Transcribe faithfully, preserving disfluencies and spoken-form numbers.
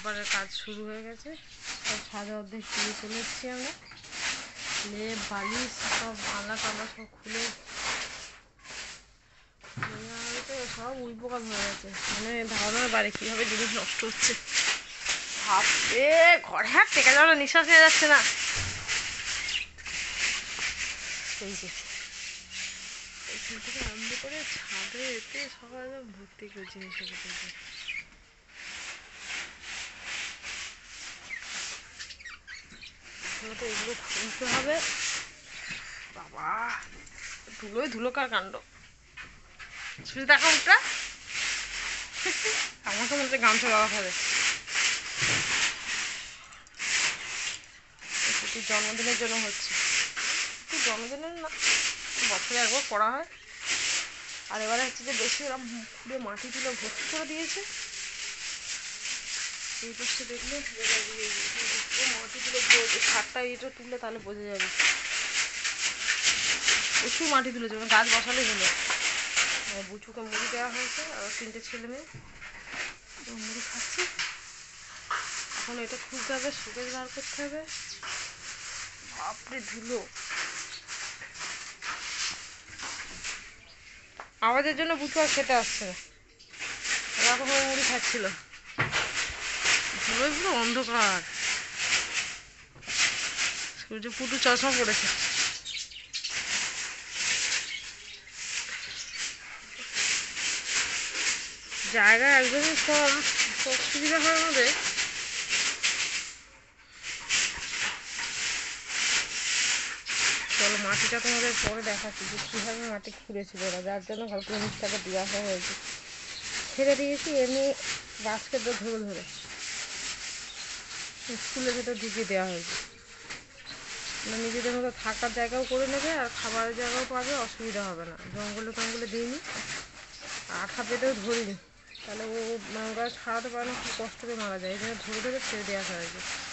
এবারে কাজ শুরু হয়ে গেছে, সব ছাদে অর্ধেক তুলে চলে এসেছি আমরা। লেপ বালিশ সব আলা টালা সব খুলে সব উইপোকাল হয়ে গেছে। মানে ধারণার বাড়ি কীভাবে জিনিস নষ্ট হচ্ছে ভাবতে ঘরে হাত টেকা যাওয়ার নিঃশ্বাস নেওয়া যাচ্ছে না। এই যে এখান থেকে আরম্ভ করে ছাদে এতে সবাই ভর্তি করে জিনিসের ভিতরে। তো এগুলো খুলতে হবে। বাবা ধুলোই ধুলোকার কাণ্ড। শুধু দেখো মুখটা, আমাকে মধ্যে গামছা দেওয়া হবে। ছুটির জন্মদিনের জন্য হচ্ছে, জন্মদিনের না বছরে একবার করা হয়। আর এবারে হচ্ছে যে বেশি ওরা পুরো মাটি তুলে ভর্তি করে দিয়েছে। এই পাশে দেখলে মাটি তুলে সারটা এটা তুললে তাহলে বোঝা যাবে প্রচুর মাটি তুলেছে। গাছ বসালে হলো। বুচুকে মুড়ি দেওয়া হয়েছে আর তিনটে ছেলে মেয়ে মুড়ি খাচ্ছে। এখন এটা খুলতে হবে, সুকেশ বার করতে হবে। বাপরে ধুলো। আমাদের জন্য বুচু আর খেতে আসছে না, এরকম মুড়ি খাচ্ছিল। ধুলোয় পুরো অন্ধকার। সূর্য পুটু চশমা পড়েছে। জায়গা একদমই কম, অসুবিধা হয় আমাদের। চলো মাটিটা তোমাদের পরে দেখাচ্ছি যে কীভাবে মাটি খুঁড়েছিল ওরা, যার জন্য ভালো জিনিসটাকে দেওয়া হয়েছে। ছেড়ে দিয়েছি এমনি গাছকে তো ধরে ধরে স্কুলের ভেতর ঢুকিয়ে দেওয়া হয়েছে। নিজেদের মতো থাকার জায়গাও করে নেবে আর খাবারের জায়গাও পাবে, অসুবিধা হবে না। জঙ্গলে টঙ্গলে দিইনি, আঠা পেতেও ধরিনি, তাহলে ও গাছ খাওয়াতে পারে না, খুব কষ্ট করে মারা যায়। এই জন্য ধরে ধরে ছেড়ে দেওয়া হয়েছে।